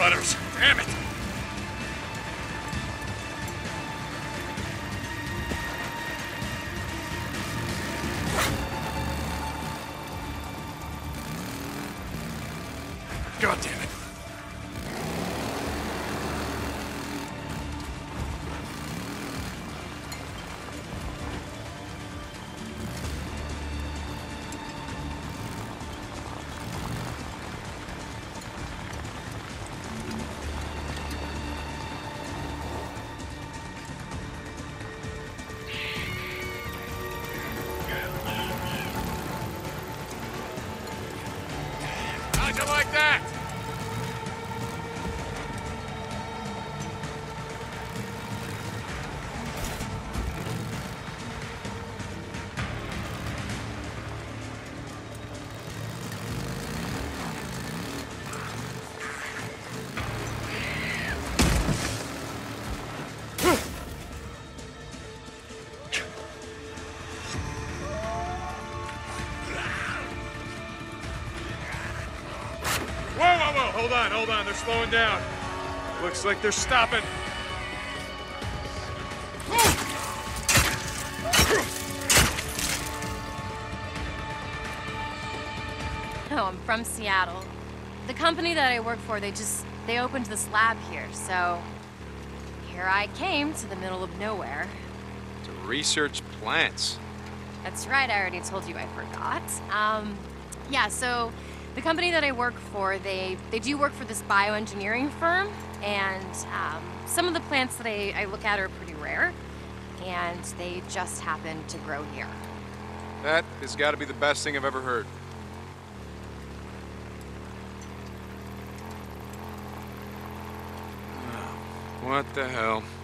letters. Damn it! God damn it. How'd you like that? Whoa, hold on, they're slowing down. Looks like they're stopping. No, I'm from Seattle. The company that I work for, they opened this lab here, so here I came to the middle of nowhere. To research plants. That's right, I already told you I forgot. Yeah, so the company that I work for, they do work for this bioengineering firm, and some of the plants that I look at are pretty rare, and they just happen to grow here. That has got to be the best thing I've ever heard. What the hell?